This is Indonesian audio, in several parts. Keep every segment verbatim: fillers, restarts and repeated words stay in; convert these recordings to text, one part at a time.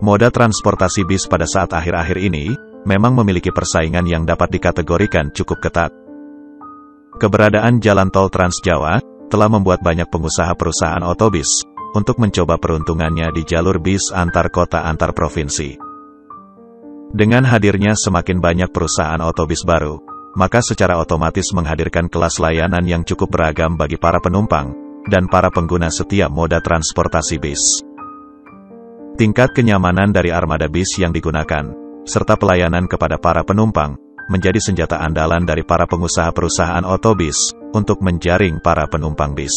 Moda transportasi bis pada saat akhir-akhir ini, memang memiliki persaingan yang dapat dikategorikan cukup ketat. Keberadaan jalan tol Trans Jawa, telah membuat banyak pengusaha perusahaan otobis, untuk mencoba peruntungannya di jalur bis antar kota antar provinsi. Dengan hadirnya semakin banyak perusahaan otobis baru, maka secara otomatis menghadirkan kelas layanan yang cukup beragam bagi para penumpang, dan para pengguna setiap moda transportasi bis. Tingkat kenyamanan dari armada bis yang digunakan, serta pelayanan kepada para penumpang, menjadi senjata andalan dari para pengusaha perusahaan otobis, untuk menjaring para penumpang bis.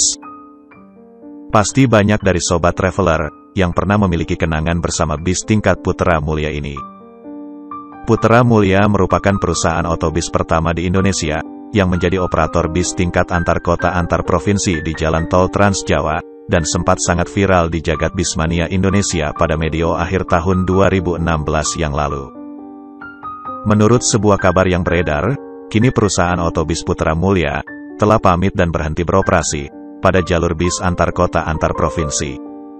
Pasti banyak dari sobat traveler, yang pernah memiliki kenangan bersama bis tingkat Putra Mulia ini. Putra Mulia merupakan perusahaan otobis pertama di Indonesia, yang menjadi operator bis tingkat antar kota antar provinsi di jalan tol Trans Jawa, dan sempat sangat viral di jagat Bismania Indonesia pada medio akhir tahun dua ribu enam belas yang lalu. Menurut sebuah kabar yang beredar, kini perusahaan otobis Putra Mulia, telah pamit dan berhenti beroperasi, pada jalur bis antar kota antar provinsi.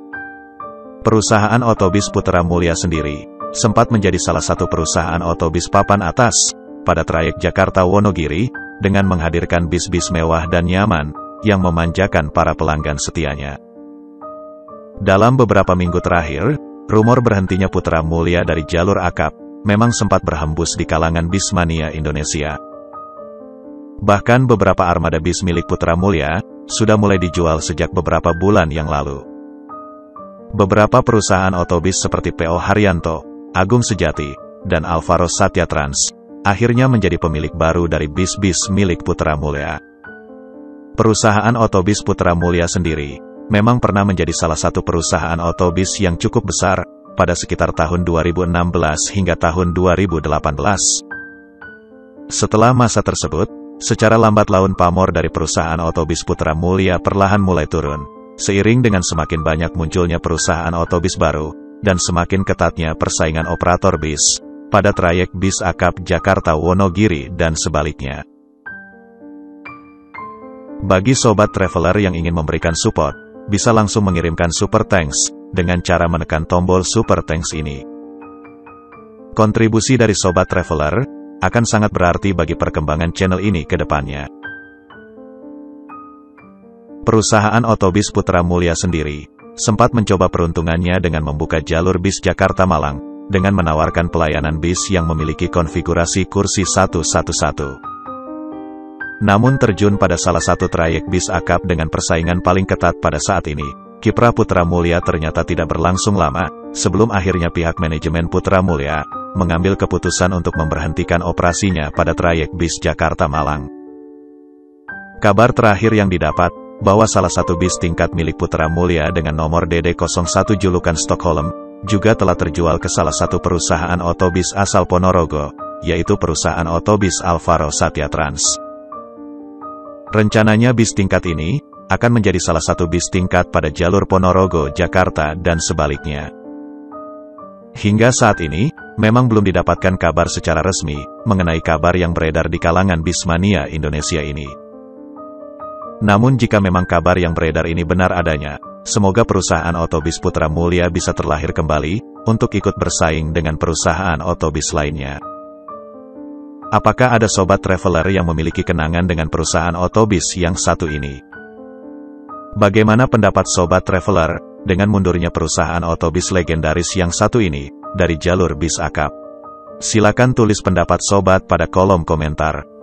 Perusahaan otobis Putra Mulia sendiri, sempat menjadi salah satu perusahaan otobis papan atas, pada trayek Jakarta-Wonogiri, dengan menghadirkan bis-bis mewah dan nyaman, yang memanjakan para pelanggan setianya. Dalam beberapa minggu terakhir, rumor berhentinya Putra Mulia dari jalur akap, memang sempat berhembus di kalangan Bismania Indonesia. Bahkan beberapa armada bis milik Putra Mulia, sudah mulai dijual sejak beberapa bulan yang lalu. Beberapa perusahaan otobis seperti P O Haryanto, Agung Sejati, dan Alvaro Satya Trans, akhirnya menjadi pemilik baru dari bis-bis milik Putra Mulia. Perusahaan otobis Putra Mulia sendiri, memang pernah menjadi salah satu perusahaan otobis yang cukup besar, pada sekitar tahun dua ribu enam belas hingga tahun dua ribu delapan belas. Setelah masa tersebut, secara lambat laun pamor dari perusahaan otobis Putra Mulia perlahan mulai turun, seiring dengan semakin banyak munculnya perusahaan otobis baru, dan semakin ketatnya persaingan operator bis, pada trayek bis akap Jakarta-Wonogiri dan sebaliknya. Bagi sobat traveler yang ingin memberikan support, bisa langsung mengirimkan Super Thanks, dengan cara menekan tombol Super Thanks ini. Kontribusi dari sobat traveler, akan sangat berarti bagi perkembangan channel ini ke depannya. Perusahaan otobis Putra Mulia sendiri, sempat mencoba peruntungannya dengan membuka jalur bis Jakarta-Malang, dengan menawarkan pelayanan bis yang memiliki konfigurasi kursi satu satu satu. Namun terjun pada salah satu trayek bis akap dengan persaingan paling ketat pada saat ini, kiprah Putra Mulia ternyata tidak berlangsung lama, sebelum akhirnya pihak manajemen Putra Mulia, mengambil keputusan untuk memberhentikan operasinya pada trayek bis Jakarta-Malang. Kabar terakhir yang didapat, bahwa salah satu bis tingkat milik Putra Mulia dengan nomor D D nol satu julukan Stockholm, juga telah terjual ke salah satu perusahaan otobis asal Ponorogo, yaitu perusahaan otobis Alvaro Satya Trans. Rencananya bis tingkat ini, akan menjadi salah satu bis tingkat pada jalur Ponorogo, Jakarta, dan sebaliknya. Hingga saat ini, memang belum didapatkan kabar secara resmi, mengenai kabar yang beredar di kalangan Bismania Indonesia ini. Namun jika memang kabar yang beredar ini benar adanya, semoga perusahaan otobis Putra Mulia bisa terlahir kembali, untuk ikut bersaing dengan perusahaan otobis lainnya. Apakah ada sobat traveler yang memiliki kenangan dengan perusahaan otobis yang satu ini? Bagaimana pendapat sobat traveler, dengan mundurnya perusahaan otobis legendaris yang satu ini, dari jalur bis akap? Silakan tulis pendapat sobat pada kolom komentar.